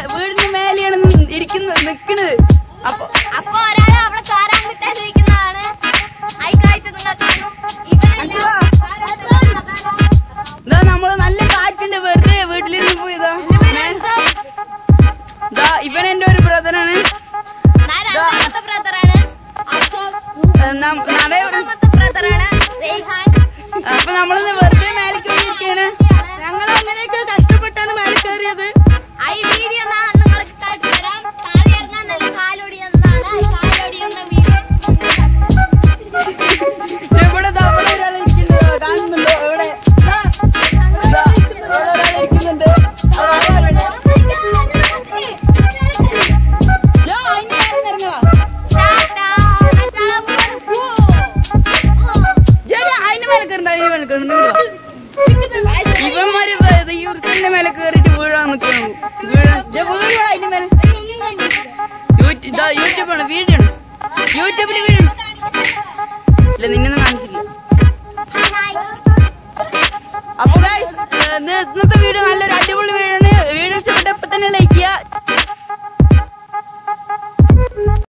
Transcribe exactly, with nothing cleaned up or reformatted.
വീടിന് മേലെയാണ് ഇരിക്കുന്നത് നിക്കണത്. അപ്പൊ അപ്പൊ ഒരാള് അവിടെ കയറാൻ കിട്ടാണ്ടിരിക്കുന്നതാണ്. ഇതാ നമ്മള് നല്ല കാറ്റുണ്ട്, വെറുതെ വീട്ടിലിരുന്ന് പോയതാ. ഇവൻ എന്റെ ഒരു ബ്രദറാണ്. അപ്പൊ നമ്മളിന്ന് വെറുതെ മേലെ കയറിയിരിക്കുകയാണ്. ഞങ്ങൾ അങ്ങനെയൊക്കെ കഷ്ടപ്പെട്ടാണ് മേലെ കയറിയത്. ഇവിടെ അവിടെ ഒരാൾ ഇരിക്കുന്നുണ്ടോ, കാണുന്നുണ്ടോ? ഇവിടെ ഒരാൾ ഇരിക്കുന്നുണ്ട്. ഇവന്മാര് യൂറിന്റെ മേലെ കേറിട്ട് വീഴാൻ നിൽക്കുന്നു. അതിന്റെ മേലെ യൂട്യൂബാണ്, വീഡിയോ ആണ്. യൂട്യൂബില് വീഴും. ഇല്ല, നിന്നൊന്നും കാണിച്ചില്ല. അപ്പൊ ഇന്നത്തെ വീഡിയോ നല്ലൊരു അടിപൊളി വീഡിയോ ആണ്. വീഡിയോ ഇഷ്ടപ്പെട്ട ഇപ്പൊ തന്നെ ലൈക്ക്